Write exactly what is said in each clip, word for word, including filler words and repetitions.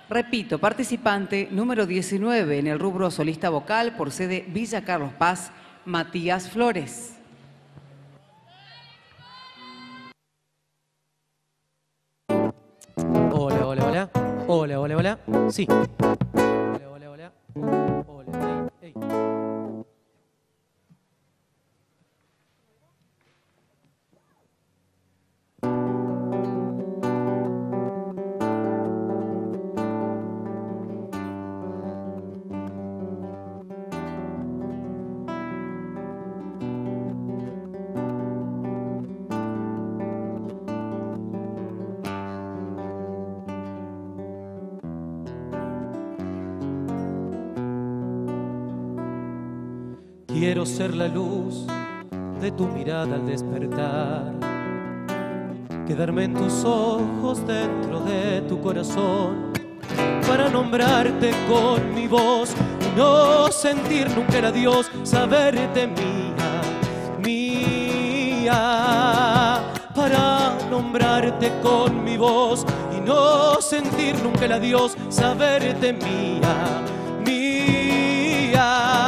Repito, participante número diecinueve en el rubro solista vocal por sede Villa Carlos Paz, Matías Flores. Hola, hola, hola. Hola, hola, hola. Sí. Hola, hola, hola. Hola, ey, ey. Quiero ser la luz de tu mirada al despertar, quedarme en tus ojos dentro de tu corazón, para nombrarte con mi voz y no sentir nunca el adiós, saberte mía, mía, para nombrarte con mi voz y no sentir nunca el adiós, saberte mía, mía.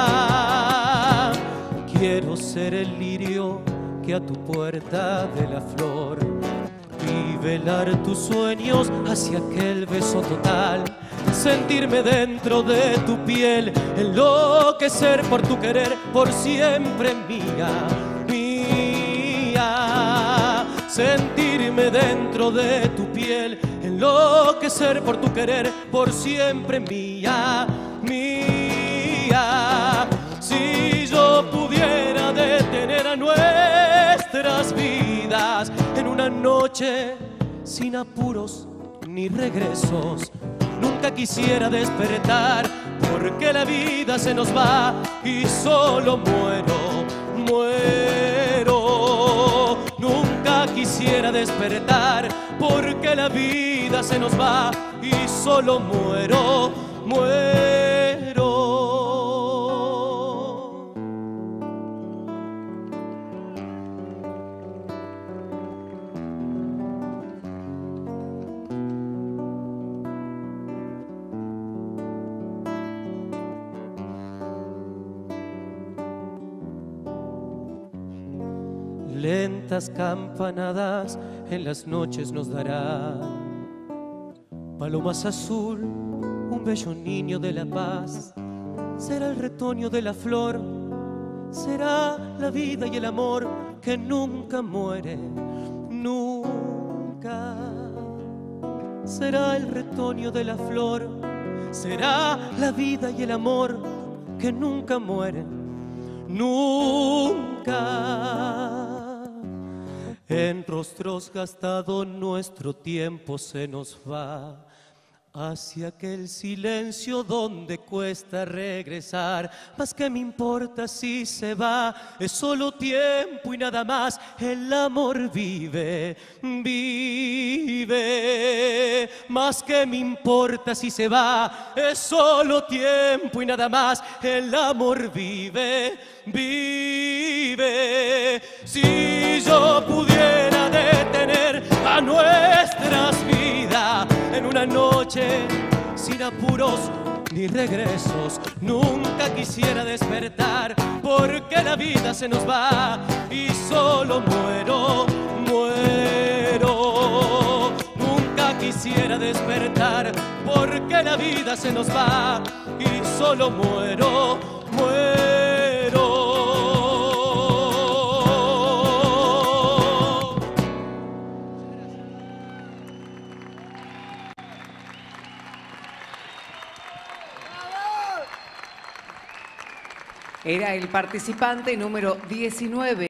Quiero ser el lirio que a tu puerta de la flor y velar tus sueños hacia aquel beso total, sentirme dentro de tu piel, enloquecer por tu querer, por siempre mía, mía, sentirme dentro de tu piel, enloquecer por tu querer, por siempre mía, mía. Si yo pudiera detener a nuestras vidas en una noche sin apuros ni regresos, nunca quisiera despertar, porque la vida se nos va y solo muero, muero. Nunca quisiera despertar, porque la vida se nos va y solo muero, muero. Lentas campanadas en las noches nos darán palomas azul, un bello niño de la paz. Será el retoño de la flor, será la vida y el amor que nunca muere, nunca. Será el retoño de la flor, será la vida y el amor que nunca muere, nunca. En rostros gastados nuestro tiempo se nos va hacia aquel silencio donde cuesta regresar. Más que me importa si se va, es solo tiempo y nada más. El amor vive, vive. Más que me importa si se va, es solo tiempo y nada más. El amor vive, vive. Si yo pudiera detener a nuestras vidas en una noche sin apuros ni regresos, nunca quisiera despertar, porque la vida se nos va y solo muero, muero. Nunca quisiera despertar, porque la vida se nos va y solo muero, muero. Era el participante número diecinueve.